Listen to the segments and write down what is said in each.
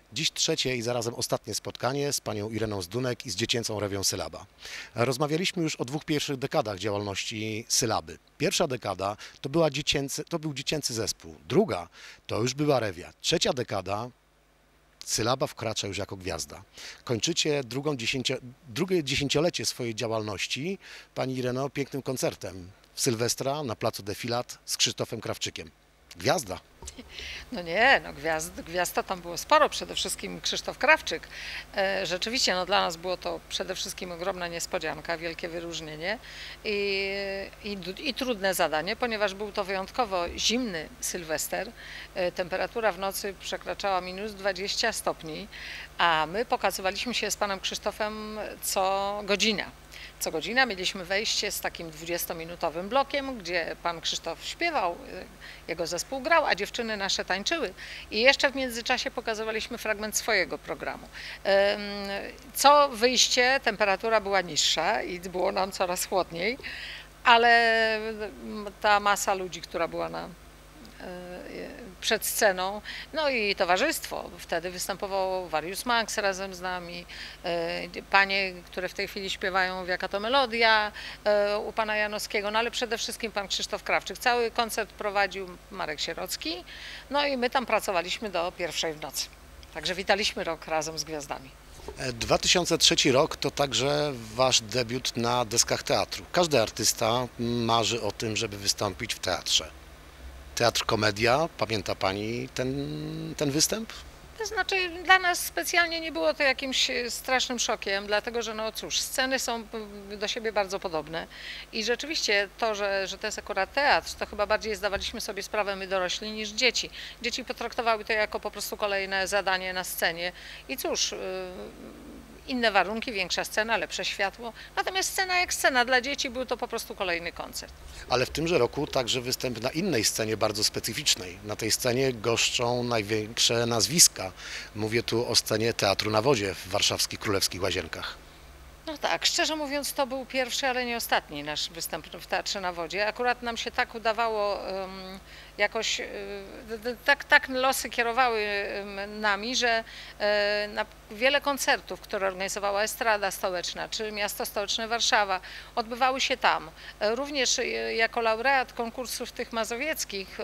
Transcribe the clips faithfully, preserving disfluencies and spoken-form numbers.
Dziś trzecie i zarazem ostatnie spotkanie z panią Ireną Zdunek i z dziecięcą rewią Sylaba. Rozmawialiśmy już o dwóch pierwszych dekadach działalności Sylaby. Pierwsza dekada to, była dziecięcy, to był dziecięcy zespół, druga to już była rewia. Trzecia dekada Sylaba wkracza już jako gwiazda. Kończycie drugą dziesięcio, drugie dziesięciolecie swojej działalności, pani Ireno, pięknym koncertem w Sylwestra na placu Defilat z Krzysztofem Krawczykiem. Gwiazda. No nie, no gwiazd, gwiazd to tam było sporo, przede wszystkim Krzysztof Krawczyk. E, rzeczywiście, no dla nas było to przede wszystkim ogromna niespodzianka, wielkie wyróżnienie i, i, i trudne zadanie, ponieważ był to wyjątkowo zimny Sylwester. E, temperatura w nocy przekraczała minus dwadzieścia stopni, a my pokazywaliśmy się z panem Krzysztofem co godzina. Co godzina mieliśmy wejście z takim dwudziestominutowym blokiem, gdzie pan Krzysztof śpiewał, jego zespół grał, a dziewczyny nasze tańczyły. I jeszcze w międzyczasie pokazywaliśmy fragment swojego programu. Co wyjście temperatura była niższa i było nam coraz chłodniej, ale ta masa ludzi, która była na przed sceną, no i towarzystwo. Wtedy występował Warius Max razem z nami, panie, które w tej chwili śpiewają Jaka to melodia u pana Janowskiego, no ale przede wszystkim pan Krzysztof Krawczyk. Cały koncert prowadził Marek Sierocki, no i my tam pracowaliśmy do pierwszej w nocy. Także witaliśmy rok razem z gwiazdami. dwa tysiące trzeci rok to także wasz debiut na deskach teatru. Każdy artysta marzy o tym, żeby wystąpić w teatrze. Teatr Komedia, pamięta pani ten, ten występ? To znaczy dla nas specjalnie nie było to jakimś strasznym szokiem, dlatego że no cóż, sceny są do siebie bardzo podobne i rzeczywiście to, że, że to jest akurat teatr, to chyba bardziej zdawaliśmy sobie sprawę my dorośli niż dzieci. Dzieci potraktowały to jako po prostu kolejne zadanie na scenie i cóż, inne warunki, większa scena, lepsze światło. Natomiast scena jak scena, dla dzieci był to po prostu kolejny koncert. Ale w tymże roku także występ na innej scenie bardzo specyficznej. Na tej scenie goszczą największe nazwiska. Mówię tu o scenie Teatru na Wodzie w warszawskich Królewskich Łazienkach. No tak, szczerze mówiąc to był pierwszy, ale nie ostatni nasz występ w Teatrze na Wodzie. Akurat nam się tak udawało um, jakoś, y, tak, tak losy kierowały um, nami, że y, na wiele koncertów, które organizowała Estrada Stołeczna czy Miasto Stołeczne Warszawa, odbywały się tam. Y, również y, jako laureat konkursów tych mazowieckich y,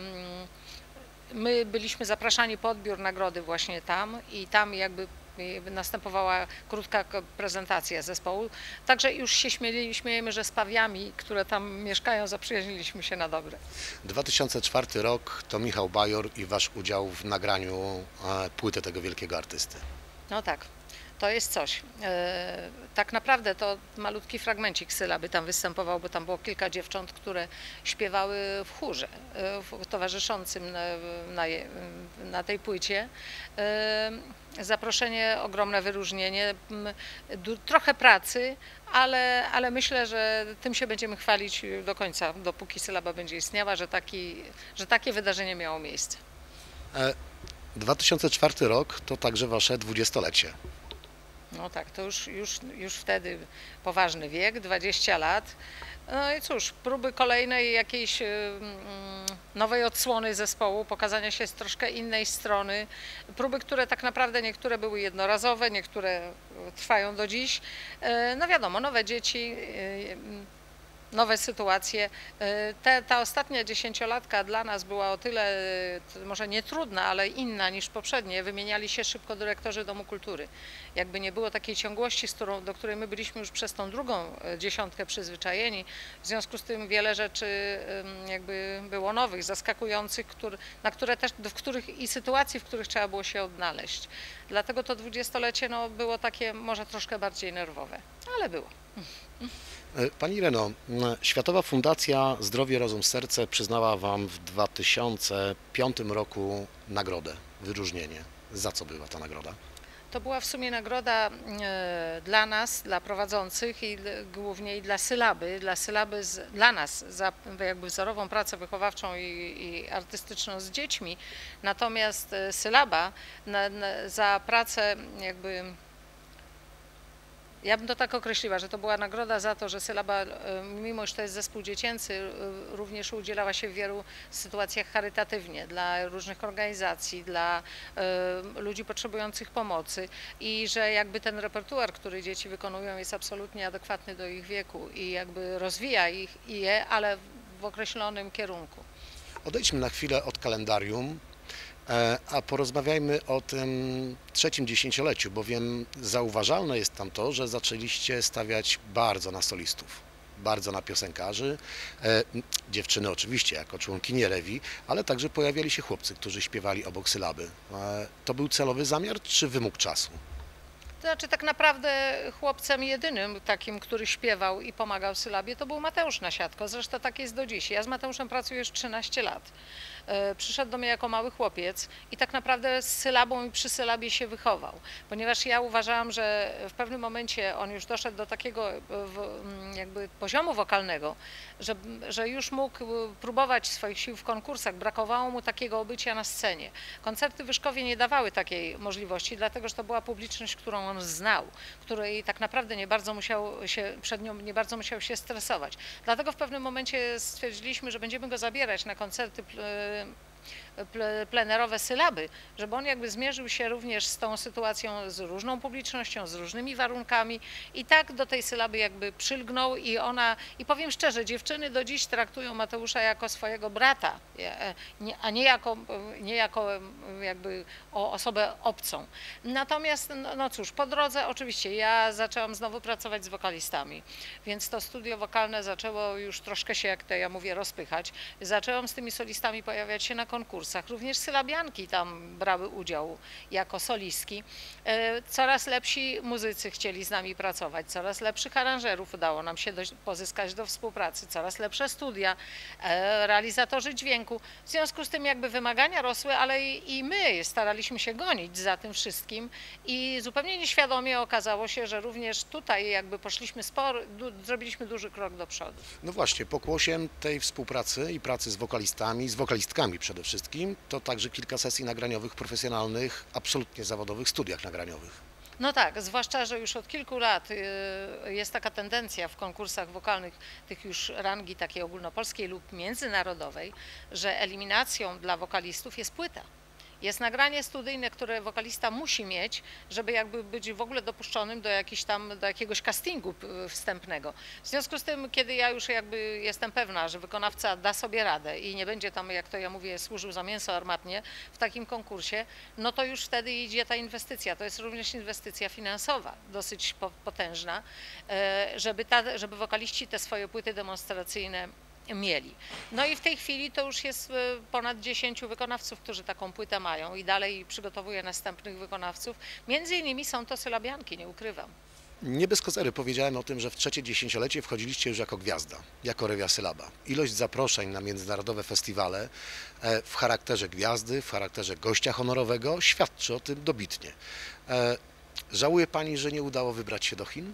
my byliśmy zapraszani po odbiór nagrody właśnie tam i tam jakby następowała krótka prezentacja zespołu. Także już się śmieli, śmiejemy, że z Pawiami, które tam mieszkają, zaprzyjaźniliśmy się na dobre. dwa tysiące czwarty rok to Michał Bajor i wasz udział w nagraniu płyty tego wielkiego artysty. No tak. To jest coś. Tak naprawdę to malutki fragmencik Sylaby tam występował, bo tam było kilka dziewcząt, które śpiewały w chórze towarzyszącym na, na, na tej płycie. Zaproszenie, ogromne wyróżnienie, trochę pracy, ale, ale myślę, że tym się będziemy chwalić do końca, dopóki Sylaba będzie istniała, że, taki, że takie wydarzenie miało miejsce. dwa tysiące czwarty rok to także wasze dwudziestolecie. No tak, to już, już, już wtedy poważny wiek, dwadzieścia lat. No i cóż, próby kolejnej jakiejś nowej odsłony zespołu, pokazania się z troszkę innej strony. Próby, które tak naprawdę niektóre były jednorazowe, niektóre trwają do dziś. No wiadomo, nowe dzieci, nowe sytuacje. Te, ta ostatnia dziesięciolatka dla nas była o tyle, może nie trudna, ale inna niż poprzednie. Wymieniali się szybko dyrektorzy Domu Kultury. Jakby nie było takiej ciągłości, z którą, do której my byliśmy już przez tą drugą dziesiątkę przyzwyczajeni. W związku z tym wiele rzeczy jakby było nowych, zaskakujących, który, na które też, w których i sytuacji, w których trzeba było się odnaleźć. Dlatego to dwudziestolecie no, było takie może troszkę bardziej nerwowe, ale było. Pani Ireno, Światowa Fundacja Zdrowie, Rozum, Serce przyznała wam w dwa tysiące piątym roku nagrodę, wyróżnienie. Za co była ta nagroda? To była w sumie nagroda dla nas, dla prowadzących i głównie i dla Sylaby, dla Sylaby, z, dla nas za jakby wzorową pracę wychowawczą i, i artystyczną z dziećmi. Natomiast Sylaba na, na, za pracę jakby Ja bym to tak określiła, że to była nagroda za to, że Sylaba, mimo że to jest zespół dziecięcy, również udzielała się w wielu sytuacjach charytatywnie dla różnych organizacji, dla ludzi potrzebujących pomocy i że jakby ten repertuar, który dzieci wykonują, jest absolutnie adekwatny do ich wieku i jakby rozwija ich i je, ale w określonym kierunku. Odejdźmy na chwilę od kalendarium, a porozmawiajmy o tym trzecim dziesięcioleciu, bowiem zauważalne jest tam to, że zaczęliście stawiać bardzo na solistów, bardzo na piosenkarzy, e, dziewczyny oczywiście jako członkinie Rewi, ale także pojawiali się chłopcy, którzy śpiewali obok Sylaby. E, to był celowy zamiar czy wymóg czasu? To znaczy tak naprawdę chłopcem jedynym takim, który śpiewał i pomagał Sylabie, to był Mateusz Nasiadko, zresztą tak jest do dziś. Ja z Mateuszem pracuję już trzynaście lat. Przyszedł do mnie jako mały chłopiec i tak naprawdę z Sylabą i przy Sylabie się wychował, ponieważ ja uważałam, że w pewnym momencie on już doszedł do takiego jakby poziomu wokalnego, że, że już mógł próbować swoich sił w konkursach, brakowało mu takiego obycia na scenie. Koncerty w Wyszkowie nie dawały takiej możliwości, dlatego że to była publiczność, którą on znał, której tak naprawdę nie bardzo musiał się, przed nią nie bardzo musiał się stresować. Dlatego w pewnym momencie stwierdziliśmy, że będziemy go zabierać na koncerty plenerowe Sylaby, żeby on jakby zmierzył się również z tą sytuacją, z różną publicznością, z różnymi warunkami i tak do tej Sylaby jakby przylgnął i ona, i powiem szczerze, dziewczyny do dziś traktują Mateusza jako swojego brata, a nie jako, nie jako jakby osobę obcą. Natomiast, no, no cóż, po drodze oczywiście ja zaczęłam znowu pracować z wokalistami, więc to studio wokalne zaczęło już troszkę się, jak to ja mówię, rozpychać. Zaczęłam z tymi solistami pojawiać się na konkursach. Również sylabianki tam brały udział jako solistki. Coraz lepsi muzycy chcieli z nami pracować, coraz lepszych aranżerów udało nam się do, pozyskać do współpracy, coraz lepsze studia, realizatorzy dźwięku. W związku z tym jakby wymagania rosły, ale i, i my staraliśmy się gonić za tym wszystkim i zupełnie nieświadomie okazało się, że również tutaj jakby poszliśmy sporo, du, zrobiliśmy duży krok do przodu. No właśnie, pokłosiem tej współpracy i pracy z wokalistami, z wokalistkami przede wszystkim, to także kilka sesji nagraniowych, profesjonalnych, absolutnie zawodowych studiach nagraniowych. No tak, zwłaszcza, że już od kilku lat jest taka tendencja w konkursach wokalnych, tych już rangi takiej ogólnopolskiej lub międzynarodowej, że eliminacją dla wokalistów jest płyta. Jest nagranie studyjne, które wokalista musi mieć, żeby jakby być w ogóle dopuszczonym do, jakiś tam, do jakiegoś castingu wstępnego. W związku z tym, kiedy ja już jakby jestem pewna, że wykonawca da sobie radę i nie będzie tam, jak to ja mówię, służył za mięso armatnie w takim konkursie, no to już wtedy idzie ta inwestycja. To jest również inwestycja finansowa, dosyć potężna, żeby, ta, żeby wokaliści te swoje płyty demonstracyjne mieli. No i w tej chwili to już jest ponad dziesięciu wykonawców, którzy taką płytę mają i dalej przygotowuje następnych wykonawców. Między innymi są to sylabianki, nie ukrywam. Nie bez kozery powiedziałem o tym, że w trzecie dziesięciolecie wchodziliście już jako gwiazda, jako Rewia Sylaba. Ilość zaproszeń na międzynarodowe festiwale w charakterze gwiazdy, w charakterze gościa honorowego świadczy o tym dobitnie. Żałuje Pani, że nie udało wybrać się do Chin?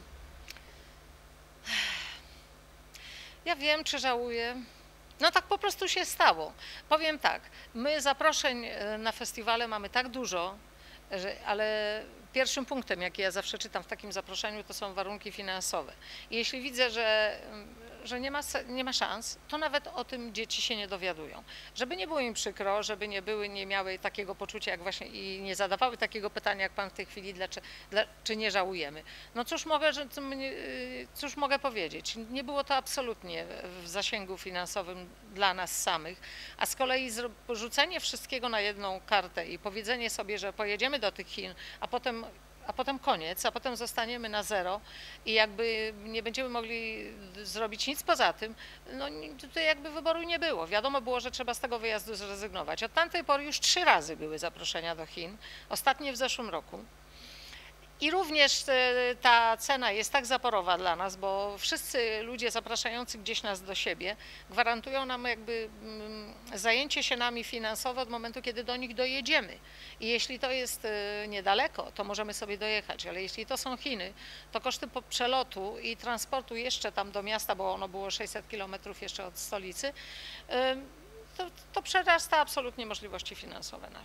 Ja wiem, czy żałuję. No tak po prostu się stało. Powiem tak, my zaproszeń na festiwale mamy tak dużo, że, ale pierwszym punktem, jaki ja zawsze czytam w takim zaproszeniu, to są warunki finansowe. I jeśli widzę, że, że nie ma, nie ma szans, to nawet o tym dzieci się nie dowiadują. Żeby nie było im przykro, żeby nie były, nie miały takiego poczucia, jak właśnie i nie zadawały takiego pytania, jak Pan w tej chwili, dla, dla, czy nie żałujemy. No cóż mogę, że, cóż mogę powiedzieć, nie było to absolutnie w zasięgu finansowym dla nas samych, a z kolei rzucenie wszystkiego na jedną kartę i powiedzenie sobie, że pojedziemy do tych Chin, a potem a potem koniec, a potem zostaniemy na zero i jakby nie będziemy mogli zrobić nic poza tym, no tutaj jakby wyboru nie było. Wiadomo było, że trzeba z tego wyjazdu zrezygnować. Od tamtej pory już trzy razy były zaproszenia do Chin, ostatnie w zeszłym roku. I również ta cena jest tak zaporowa dla nas, bo wszyscy ludzie zapraszający gdzieś nas do siebie gwarantują nam jakby zajęcie się nami finansowo od momentu, kiedy do nich dojedziemy. I jeśli to jest niedaleko, to możemy sobie dojechać, ale jeśli to są Chiny, to koszty przelotu i transportu jeszcze tam do miasta, bo ono było sześćset kilometrów jeszcze od stolicy, to, to przerasta absolutnie możliwości finansowe nasze.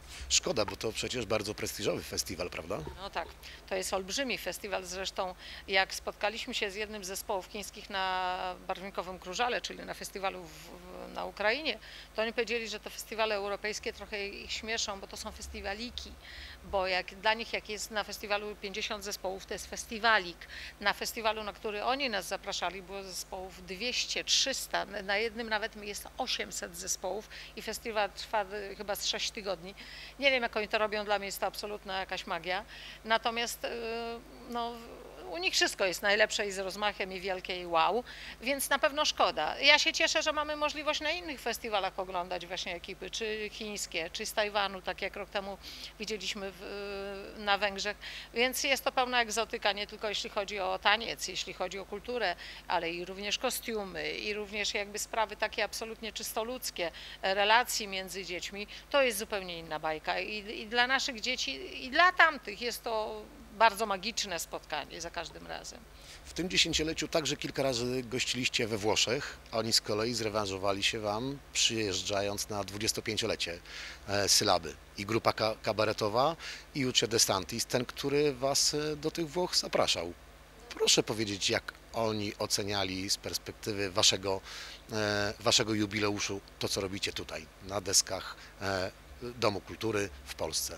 Szkoda, bo to przecież bardzo prestiżowy festiwal, prawda? No tak, to jest olbrzymi festiwal. Zresztą jak spotkaliśmy się z jednym z zespołów chińskich na Barwnikowym Krużale, czyli na festiwalu w, w, na Ukrainie, to oni powiedzieli, że te festiwale europejskie trochę ich śmieszą, bo to są festiwaliki, bo jak dla nich jak jest na festiwalu pięćdziesiąt zespołów, to jest festiwalik. Na festiwalu, na który oni nas zapraszali, było zespołów dwieście, trzysta, na jednym nawet jest osiemset zespołów i festiwal trwa chyba z sześć tygodni. Nie wiem, jak oni to robią, dla mnie jest to absolutna jakaś magia. Natomiast no, u nich wszystko jest najlepsze i z rozmachem i wielkie i wow, więc na pewno szkoda. Ja się cieszę, że mamy możliwość na innych festiwalach oglądać właśnie ekipy, czy chińskie, czy z Tajwanu, tak jak rok temu widzieliśmy w, na Węgrzech, więc jest to pełna egzotyka, nie tylko jeśli chodzi o taniec, jeśli chodzi o kulturę, ale i również kostiumy, i również jakby sprawy takie absolutnie czysto ludzkie, relacji między dziećmi, to jest zupełnie inna bajka i, i dla naszych dzieci, i dla tamtych jest to bardzo magiczne spotkanie za każdym razem. W tym dziesięcioleciu także kilka razy gościliście we Włoszech. Oni z kolei zrewanżowali się Wam, przyjeżdżając na dwudziestopięciolecie Sylaby. I grupa kabaretowa, i Lucio De Santis, ten, który Was do tych Włoch zapraszał. Proszę powiedzieć, jak oni oceniali z perspektywy waszego, waszego jubileuszu to, co robicie tutaj, na deskach Domu Kultury w Polsce.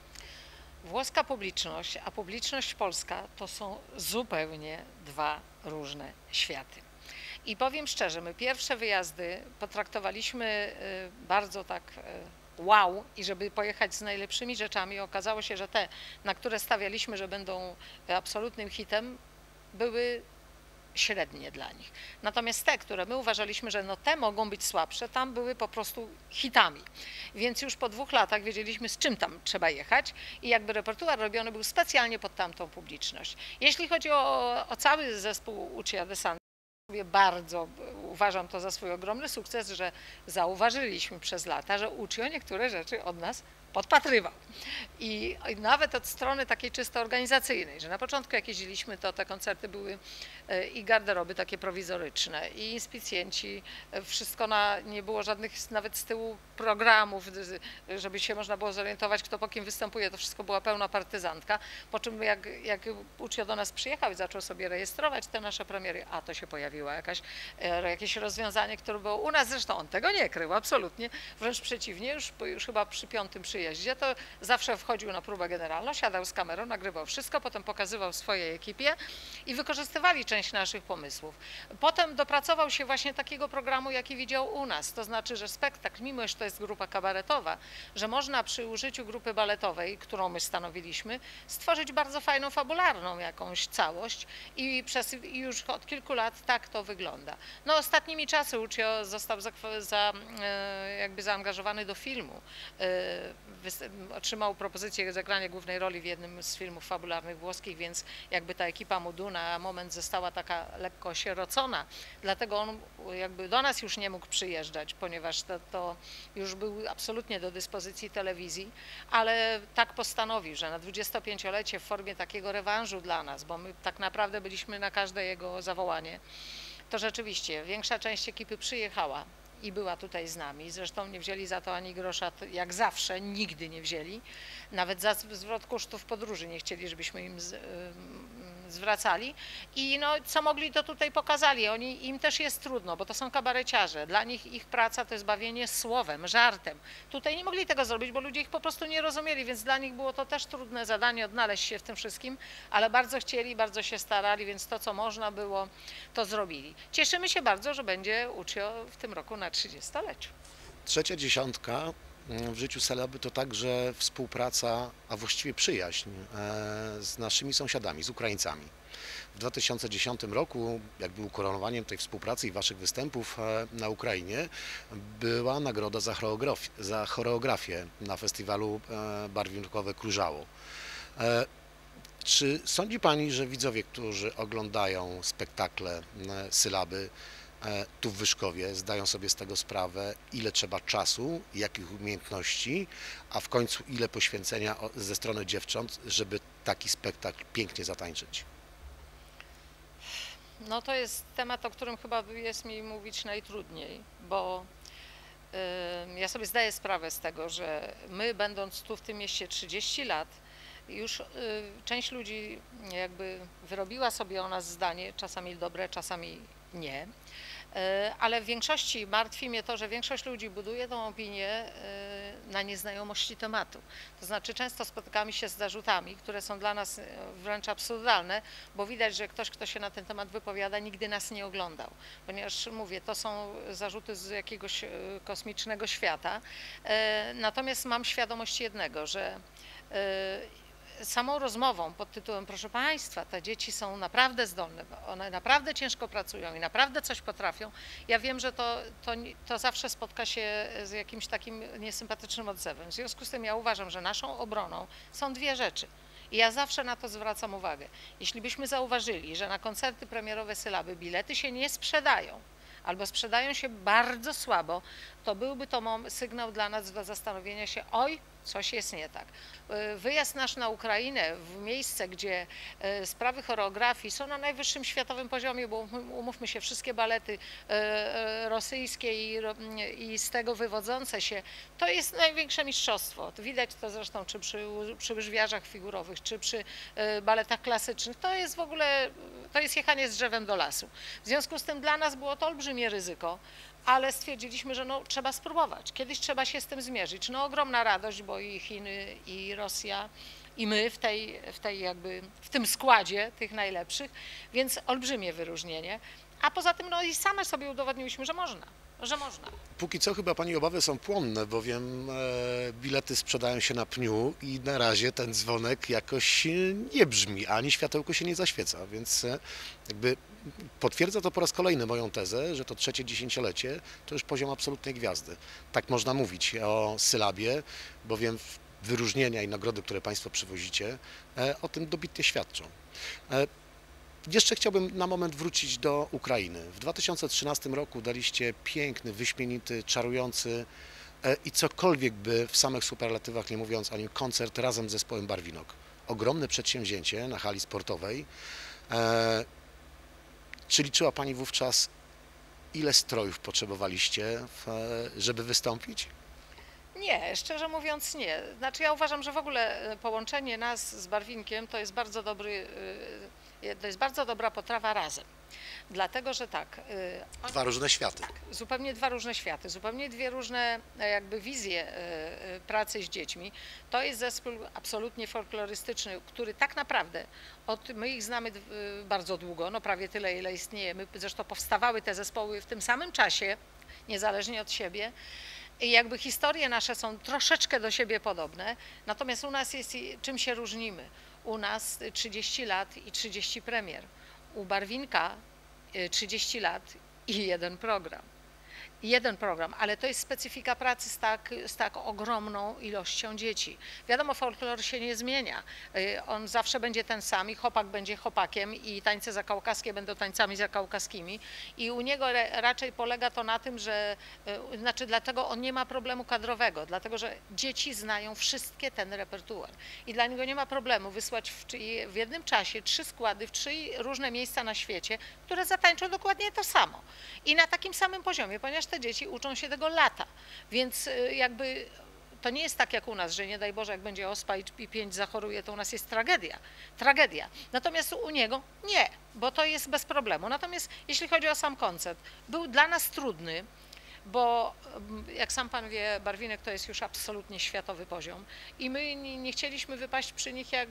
Włoska publiczność, a publiczność polska to są zupełnie dwa różne światy. I powiem szczerze, my pierwsze wyjazdy potraktowaliśmy bardzo tak wow i żeby pojechać z najlepszymi rzeczami, okazało się, że te, na które stawialiśmy, że będą absolutnym hitem, były średnie dla nich. Natomiast te, które my uważaliśmy, że no te mogą być słabsze, tam były po prostu hitami. Więc już po dwóch latach wiedzieliśmy, z czym tam trzeba jechać i jakby repertuar robiony był specjalnie pod tamtą publiczność. Jeśli chodzi o, o cały zespół Lucio De Santis, bardzo uważam to za swój ogromny sukces, że zauważyliśmy przez lata, że Lucio niektóre rzeczy od nas podpatrywał. I, I nawet od strony takiej czysto organizacyjnej, że na początku jak jeździliśmy, to te koncerty były i garderoby takie prowizoryczne, i inspicjenci, wszystko na, nie było żadnych nawet z tyłu programów, żeby się można było zorientować, kto po kim występuje, to wszystko była pełna partyzantka, po czym jak, jak Lucio do nas przyjechał i zaczął sobie rejestrować te nasze premiery, a to się pojawiło jakaś, jakieś rozwiązanie, które było u nas, zresztą on tego nie krył, absolutnie, wręcz przeciwnie, już, już chyba przy piątym przyjeździe, to zawsze wchodził na próbę generalną, siadał z kamerą, nagrywał wszystko, potem pokazywał swojej ekipie i wykorzystywali część naszych pomysłów. Potem dopracował się właśnie takiego programu, jaki widział u nas, to znaczy, że spektakl, mimo że to jest grupa kabaretowa, że można przy użyciu grupy baletowej, którą my stanowiliśmy, stworzyć bardzo fajną, fabularną jakąś całość i, przez, i już od kilku lat tak to wygląda. No ostatnimi czasy Lucio został za, za, jakby zaangażowany do filmu. Otrzymał propozycję zagrania głównej roli w jednym z filmów fabularnych włoskich, więc jakby ta ekipa mu na moment została taka lekko osierocona, dlatego on jakby do nas już nie mógł przyjeżdżać, ponieważ to, to już był absolutnie do dyspozycji telewizji, ale tak postanowił, że na dwudziestopięciolecie w formie takiego rewanżu dla nas, bo my tak naprawdę byliśmy na każde jego zawołanie, to rzeczywiście większa część ekipy przyjechała i była tutaj z nami. Zresztą nie wzięli za to ani grosza, jak zawsze, nigdy nie wzięli. Nawet za zwrot kosztów podróży nie chcieli, żebyśmy im z, y, zwracali. I no, co mogli, to tutaj pokazali. Oni, im też jest trudno, bo to są kabareciarze. Dla nich ich praca to jest bawienie słowem, żartem. Tutaj nie mogli tego zrobić, bo ludzie ich po prostu nie rozumieli, więc dla nich było to też trudne zadanie odnaleźć się w tym wszystkim, ale bardzo chcieli, bardzo się starali, więc to, co można było, to zrobili. Cieszymy się bardzo, że będzie Lucio w tym roku na trzydziestoleciu. Trzecia dziesiątka w życiu Sylaby to także współpraca, a właściwie przyjaźń z naszymi sąsiadami, z Ukraińcami. W dwa tysiące dziesiątym roku, jakby ukoronowaniem tej współpracy i waszych występów na Ukrainie, była nagroda za choreografię, za choreografię na festiwalu Barwinkowe Krużało. Czy sądzi pani, że widzowie, którzy oglądają spektakle Sylaby tu w Wyszkowie, zdają sobie z tego sprawę, ile trzeba czasu, jakich umiejętności, a w końcu ile poświęcenia ze strony dziewcząt, żeby taki spektakl pięknie zatańczyć? No to jest temat, o którym chyba jest mi mówić najtrudniej, bo y, ja sobie zdaję sprawę z tego, że my, będąc tu w tym mieście trzydzieści lat, już y, część ludzi jakby wyrobiła sobie o nas zdanie, czasami dobre, czasami nie. Y, ale w większości martwi mnie to, że większość ludzi buduje tą opinię y, na nieznajomości tematu. To znaczy często spotykamy się z zarzutami, które są dla nas wręcz absurdalne, bo widać, że ktoś, kto się na ten temat wypowiada, nigdy nas nie oglądał. Ponieważ mówię, to są zarzuty z jakiegoś y, kosmicznego świata. Y, natomiast mam świadomość jednego, że y, samą rozmową pod tytułem proszę Państwa, te dzieci są naprawdę zdolne, one naprawdę ciężko pracują i naprawdę coś potrafią. Ja wiem, że to, to, to zawsze spotka się z jakimś takim niesympatycznym odzewem. W związku z tym ja uważam, że naszą obroną są dwie rzeczy. I ja zawsze na to zwracam uwagę. Jeśli byśmy zauważyli, że na koncerty premierowe Sylaby bilety się nie sprzedają, albo sprzedają się bardzo słabo, to byłby to sygnał dla nas do zastanowienia się, oj, coś jest nie tak. Wyjazd nasz na Ukrainę, w miejsce, gdzie sprawy choreografii są na najwyższym światowym poziomie, bo umówmy się, wszystkie balety rosyjskie i, i z tego wywodzące się, to jest największe mistrzostwo. Widać to zresztą czy przy, przy łyżwiarzach figurowych, czy przy baletach klasycznych. To jest w ogóle, to jest jechanie z drzewem do lasu. W związku z tym dla nas było to olbrzymie ryzyko, ale stwierdziliśmy, że no, trzeba spróbować. Kiedyś trzeba się z tym zmierzyć. No ogromna radość, bo i Chiny, i Rosja, i my w, tej, w, tej jakby, w tym składzie tych najlepszych, więc olbrzymie wyróżnienie. A poza tym no i same sobie udowodniłyśmy, że można. Że można. Póki co chyba Pani obawy są płonne, bowiem e, bilety sprzedają się na pniu i na razie ten dzwonek jakoś nie brzmi, ani światełko się nie zaświeca, więc e, jakby potwierdza to po raz kolejny moją tezę, że to trzecie dziesięciolecie to już poziom absolutnej gwiazdy. Tak można mówić o Sylabie, bowiem wyróżnienia i nagrody, które Państwo przywozicie, e, o tym dobitnie świadczą. E, Jeszcze chciałbym na moment wrócić do Ukrainy. W dwa tysiące trzynastym roku daliście piękny, wyśmienity, czarujący i cokolwiek by w samych superlatywach nie mówiąc o nim koncert razem z zespołem Barwinok. Ogromne przedsięwzięcie na hali sportowej. Czy liczyła Pani wówczas, ile strojów potrzebowaliście, żeby wystąpić? Nie, szczerze mówiąc nie. Znaczy ja uważam, że w ogóle połączenie nas z Barwinkiem to jest bardzo dobry, to jest bardzo dobra potrawa razem. Dlatego, że tak. Dwa różne światy. Zupełnie dwa różne światy, zupełnie dwie różne jakby wizje pracy z dziećmi. To jest zespół absolutnie folklorystyczny, który tak naprawdę, od, my ich znamy bardzo długo, no prawie tyle, ile istniejemy. Zresztą powstawały te zespoły w tym samym czasie, niezależnie od siebie. I jakby historie nasze są troszeczkę do siebie podobne, natomiast u nas jest, czym się różnimy? U nas trzydzieści lat i trzydzieści premier. U Barwinka trzydzieści lat i jeden program. Jeden program, ale to jest specyfika pracy z tak, z tak ogromną ilością dzieci. Wiadomo, folklor się nie zmienia. On zawsze będzie ten sam i chłopak będzie chłopakiem i tańce zakaukaskie będą tańcami zakaukaskimi i u niego raczej polega to na tym, że, znaczy dlatego on nie ma problemu kadrowego, dlatego że dzieci znają wszystkie ten repertuar i dla niego nie ma problemu wysłać w, w jednym czasie trzy składy w trzy różne miejsca na świecie, które zatańczą dokładnie to samo i na takim samym poziomie, ponieważ te dzieci uczą się tego lata, więc jakby to nie jest tak jak u nas, że nie daj Boże, jak będzie ospa i pięć zachoruje, to u nas jest tragedia, tragedia. Natomiast u niego nie, bo to jest bez problemu. Natomiast jeśli chodzi o sam koncert, był dla nas trudny, bo jak sam pan wie, Barwinek to jest już absolutnie światowy poziom i my nie chcieliśmy wypaść przy nich jak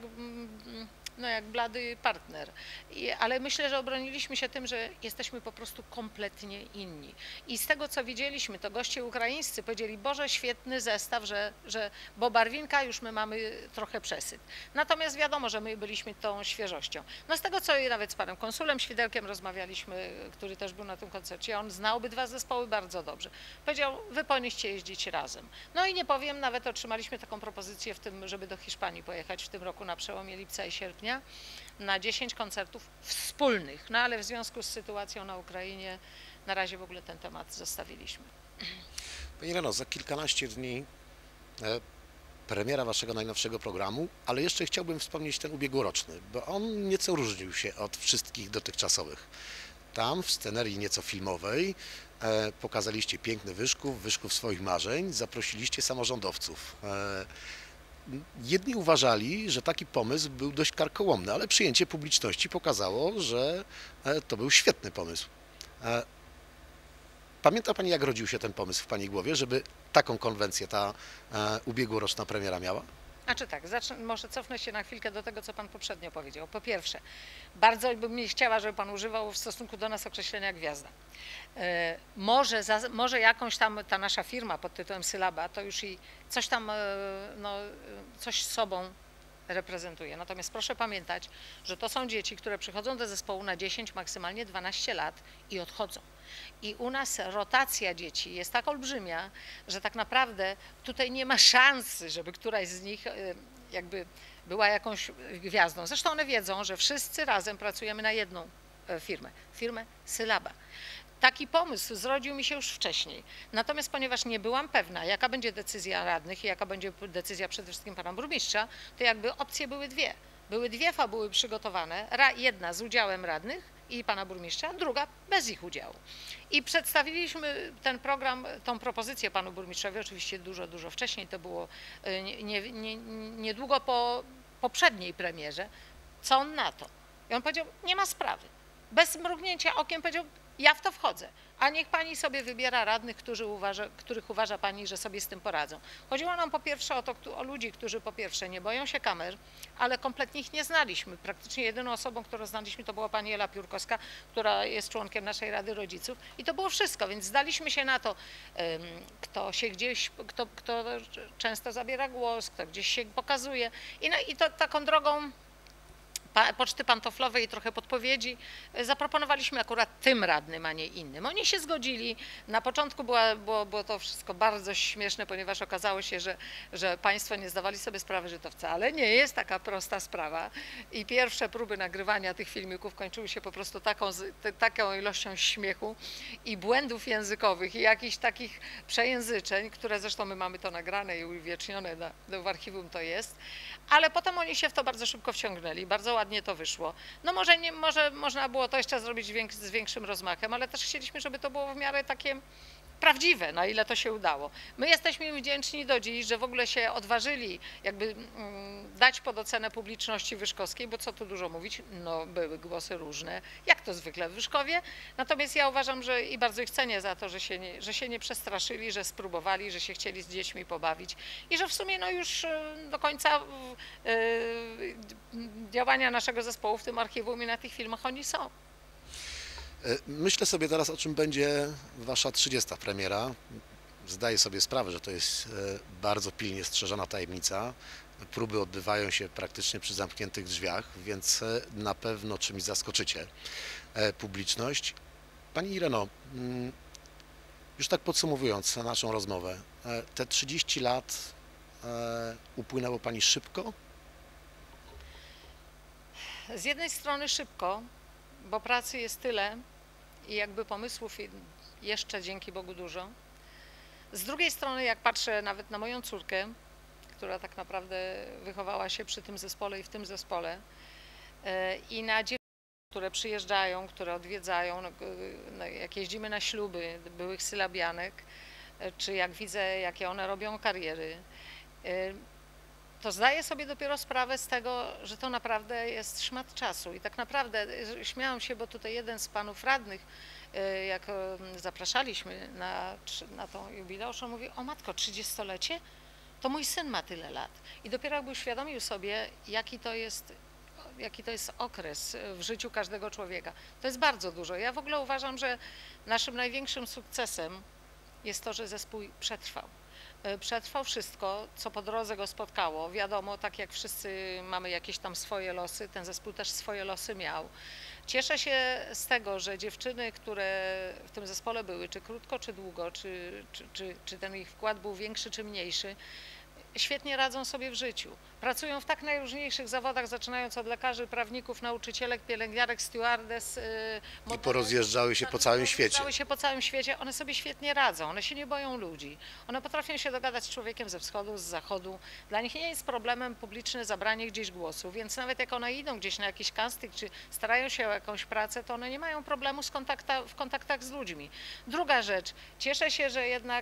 no jak blady partner, I, ale myślę, że obroniliśmy się tym, że jesteśmy po prostu kompletnie inni. I z tego, co widzieliśmy, to goście ukraińscy powiedzieli, Boże, świetny zestaw, że, że bo Barwinka już my mamy trochę przesyt. Natomiast wiadomo, że my byliśmy tą świeżością. No z tego, co nawet z panem konsulem Świderkiem rozmawialiśmy, który też był na tym koncercie, on znał obydwa zespoły bardzo dobrze. Powiedział, wy powinniście jeździć razem. No i nie powiem, nawet otrzymaliśmy taką propozycję w tym, żeby do Hiszpanii pojechać w tym roku na przełomie lipca i sierpnia, na dziesięć koncertów wspólnych, no ale w związku z sytuacją na Ukrainie na razie w ogóle ten temat zostawiliśmy. Pani Ireno, za kilkanaście dni e, premiera waszego najnowszego programu, ale jeszcze chciałbym wspomnieć ten ubiegłoroczny, bo on nieco różnił się od wszystkich dotychczasowych. tam w scenerii nieco filmowej e, pokazaliście piękny Wyszków, Wyszków swoich marzeń, zaprosiliście samorządowców. E, jedni uważali, że taki pomysł był dość karkołomny, ale przyjęcie publiczności pokazało, że e, to był świetny pomysł. E, pamięta Pani, jak rodził się ten pomysł w Pani głowie, żeby taką konwencję ta e, ubiegłoroczna premiera miała? Znaczy tak, zacznę, może cofnę się na chwilkę do tego, co Pan poprzednio powiedział. Po pierwsze, bardzo bym nie chciała, żeby Pan używał w stosunku do nas określenia gwiazda. E, może, za, może jakąś tam ta nasza firma pod tytułem Sylaba to już i coś tam, e, no, coś z sobą reprezentuje. Natomiast proszę pamiętać, że to są dzieci, które przychodzą do zespołu na dziesięć, maksymalnie dwanaście lat i odchodzą. I u nas rotacja dzieci jest tak olbrzymia, że tak naprawdę tutaj nie ma szansy, żeby któraś z nich jakby była jakąś gwiazdą. Zresztą one wiedzą, że wszyscy razem pracujemy na jedną firmę, firmę Sylaba. Taki pomysł zrodził mi się już wcześniej. Natomiast ponieważ nie byłam pewna, jaka będzie decyzja radnych i jaka będzie decyzja przede wszystkim pana burmistrza, to jakby opcje były dwie. Były dwie fabuły przygotowane, jedna z udziałem radnych i pana burmistrza, druga bez ich udziału. I przedstawiliśmy ten program, tą propozycję panu burmistrzowi, oczywiście dużo, dużo wcześniej, to było nie, nie, niedługo po poprzedniej premierze. Co on na to? I on powiedział, nie ma sprawy. Bez mrugnięcia okiem powiedział, ja w to wchodzę, a niech pani sobie wybiera radnych, którzy uważa, których uważa pani, że sobie z tym poradzą. Chodziło nam po pierwsze o to, o ludzi, którzy po pierwsze nie boją się kamer, ale kompletnie ich nie znaliśmy. Praktycznie jedyną osobą, którą znaliśmy, to była pani Ela Piórkowska, która jest członkiem naszej Rady Rodziców i to było wszystko, więc zdaliśmy się na to, kto się gdzieś, kto, kto często zabiera głos, kto gdzieś się pokazuje i, no, i to taką drogą poczty pantoflowej i trochę podpowiedzi zaproponowaliśmy akurat tym radnym, a nie innym. Oni się zgodzili. Na początku była, było, było to wszystko bardzo śmieszne, ponieważ okazało się, że, że państwo nie zdawali sobie sprawy, że to wcale nie jest taka prosta sprawa. I pierwsze próby nagrywania tych filmików kończyły się po prostu taką, taką ilością śmiechu i błędów językowych i jakichś takich przejęzyczeń, które zresztą my mamy to nagrane i uwiecznione, na, w archiwum to jest. Ale potem oni się w to bardzo szybko wciągnęli, bardzo ładnie to wyszło. No może, nie, może można było to jeszcze zrobić z większym rozmachem, ale też chcieliśmy, żeby to było w miarę takie prawdziwe, na ile to się udało. My jesteśmy im wdzięczni do dziś, że w ogóle się odważyli jakby mm, dać pod ocenę publiczności wyszkowskiej, bo co tu dużo mówić, no były głosy różne, jak to zwykle w Wyszkowie. Natomiast ja uważam, że i bardzo ich cenię za to, że się nie, że się nie przestraszyli, że spróbowali, że się chcieli z dziećmi pobawić i że w sumie no już do końca yy, działania naszego zespołu w tym archiwum i na tych filmach oni są. Myślę sobie teraz, o czym będzie wasza trzydziesta premiera. Zdaję sobie sprawę, że to jest bardzo pilnie strzeżona tajemnica. Próby odbywają się praktycznie przy zamkniętych drzwiach, więc na pewno czymś zaskoczycie publiczność. Pani Ireno, już tak podsumowując naszą rozmowę, te trzydzieści lat upłynęło Pani szybko? Z jednej strony szybko, bo pracy jest tyle i jakby pomysłów jeszcze dzięki Bogu dużo. Z drugiej strony, jak patrzę nawet na moją córkę, która tak naprawdę wychowała się przy tym zespole i w tym zespole, i na dziewczyny, które przyjeżdżają, które odwiedzają, jak jeździmy na śluby byłych sylabianek, czy jak widzę, jakie one robią kariery, to zdaję sobie dopiero sprawę z tego, że to naprawdę jest szmat czasu i tak naprawdę śmiałam się, bo tutaj jeden z panów radnych, jak zapraszaliśmy na, na tą jubileusz, on mówi, o matko, trzydziestolecie? To mój syn ma tyle lat. I dopiero jakby uświadomił sobie, jaki to jest, jaki to jest okres w życiu każdego człowieka. To jest bardzo dużo. Ja w ogóle uważam, że naszym największym sukcesem jest to, że zespół przetrwał. Przetrwał wszystko, co po drodze go spotkało. Wiadomo, tak jak wszyscy mamy jakieś tam swoje losy, ten zespół też swoje losy miał. Cieszę się z tego, że dziewczyny, które w tym zespole były, czy krótko, czy długo, czy, czy, czy, czy ten ich wkład był większy, czy mniejszy, świetnie radzą sobie w życiu. Pracują w tak najróżniejszych zawodach, zaczynając od lekarzy, prawników, nauczycielek, pielęgniarek, stewardess. I porozjeżdżały się po całym świecie. Porozjeżdżały się po całym świecie. One sobie świetnie radzą, one się nie boją ludzi. One potrafią się dogadać z człowiekiem ze wschodu, z zachodu. Dla nich nie jest problemem publiczne zabranie gdzieś głosu, więc nawet jak one idą gdzieś na jakiś casting, czy starają się o jakąś pracę, to one nie mają problemu z kontakta, w kontaktach z ludźmi. Druga rzecz, cieszę się, że jednak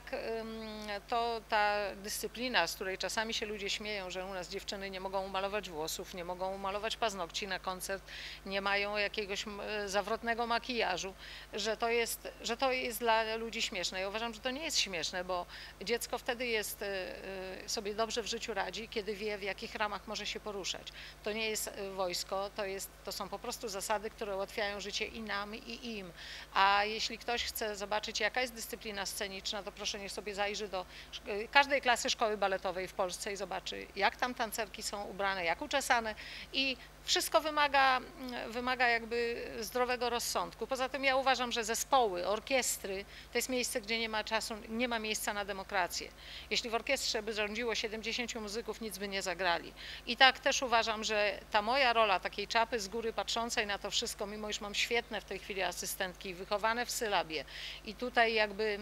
to ta dyscyplina, z której czasami się ludzie śmieją, że u nas dziewczyny nie mogą umalować włosów, nie mogą umalować paznokci na koncert, nie mają jakiegoś zawrotnego makijażu, że to jest, że to jest dla ludzi śmieszne. Ja uważam, że to nie jest śmieszne, bo dziecko wtedy jest, sobie dobrze w życiu radzi, kiedy wie, w jakich ramach może się poruszać. To nie jest wojsko, to, jest, to są po prostu zasady, które ułatwiają życie i nam, i im. A jeśli ktoś chce zobaczyć, jaka jest dyscyplina sceniczna, to proszę niech sobie zajrzy do każdej klasy szkoły baletowej w Polsce i zobaczy, jak tam tancerki są ubrane, jak uczesane i wszystko wymaga, wymaga jakby zdrowego rozsądku. Poza tym ja uważam, że zespoły, orkiestry to jest miejsce, gdzie nie ma czasu, nie ma miejsca na demokrację. Jeśli w orkiestrze by rządziło siedemdziesięciu muzyków, nic by nie zagrali. I tak też uważam, że ta moja rola takiej czapy z góry patrzącej na to wszystko, mimo iż mam świetne w tej chwili asystentki, wychowane w Sylabie i tutaj jakby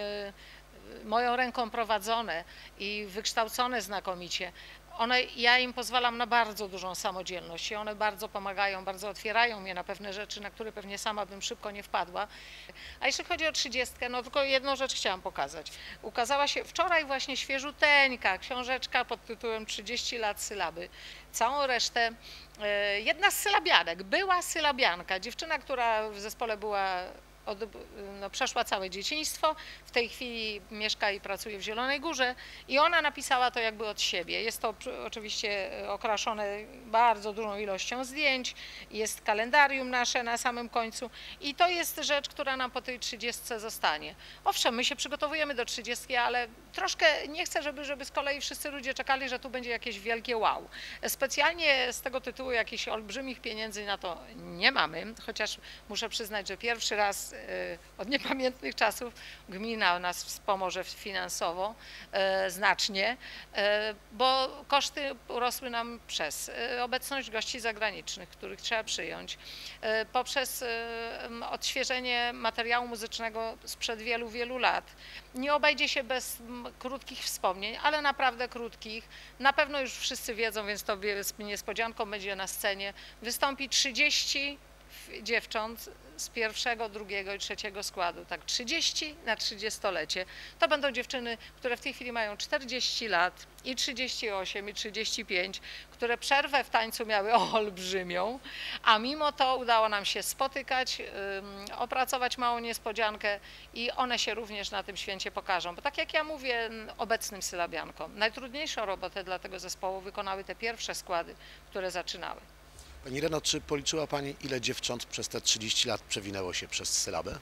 yy, moją ręką prowadzone i wykształcone znakomicie, one, ja im pozwalam na bardzo dużą samodzielność i one bardzo pomagają, bardzo otwierają mnie na pewne rzeczy, na które pewnie sama bym szybko nie wpadła. A jeśli chodzi o trzydziestkę, no tylko jedną rzecz chciałam pokazać. Ukazała się wczoraj właśnie świeżuteńka książeczka pod tytułem trzydzieści lat Sylaby. Całą resztę, jedna z sylabianek, była sylabianka, dziewczyna, która w zespole była Od, no, przeszła całe dzieciństwo, w tej chwili mieszka i pracuje w Zielonej Górze i ona napisała to jakby od siebie. Jest to oczywiście okraszone bardzo dużą ilością zdjęć, jest kalendarium nasze na samym końcu i to jest rzecz, która nam po tej trzydziestce zostanie. Owszem, my się przygotowujemy do trzydziestki, ale troszkę nie chcę, żeby, żeby z kolei wszyscy ludzie czekali, że tu będzie jakieś wielkie wow. Specjalnie z tego tytułu jakichś olbrzymich pieniędzy na to nie mamy, chociaż muszę przyznać, że pierwszy raz od niepamiętnych czasów gmina nas wspomoże finansowo e, znacznie, e, bo koszty urosły nam przez e, obecność gości zagranicznych, których trzeba przyjąć, e, poprzez e, odświeżenie materiału muzycznego sprzed wielu, wielu lat. Nie obejdzie się bez krótkich wspomnień, ale naprawdę krótkich. Na pewno już wszyscy wiedzą, więc to niespodzianką będzie na scenie. Wystąpi trzydzieści dziewcząt z pierwszego, drugiego i trzeciego składu, tak trzydzieści na trzydziestolecie. To będą dziewczyny, które w tej chwili mają czterdzieści lat i trzydzieści osiem i trzydzieści pięć, które przerwę w tańcu miały olbrzymią, a mimo to udało nam się spotykać, yy, opracować małą niespodziankę i one się również na tym święcie pokażą. Bo tak jak ja mówię obecnym sylabiankom, najtrudniejszą robotę dla tego zespołu wykonały te pierwsze składy, które zaczynały. Pani Ireno, czy policzyła Pani, ile dziewcząt przez te trzydzieści lat przewinęło się przez Sylabę?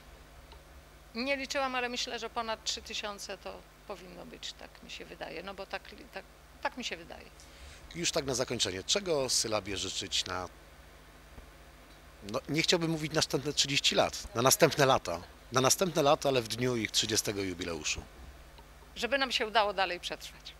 Nie liczyłam, ale myślę, że ponad trzy tysiące to powinno być, tak mi się wydaje, no bo tak, tak, tak mi się wydaje. Już tak na zakończenie, czego Sylabie życzyć na, no nie chciałbym mówić następne trzydzieści lat, na następne lata, na następne lata, ale w dniu ich trzydziestego jubileuszu? Żeby nam się udało dalej przetrwać.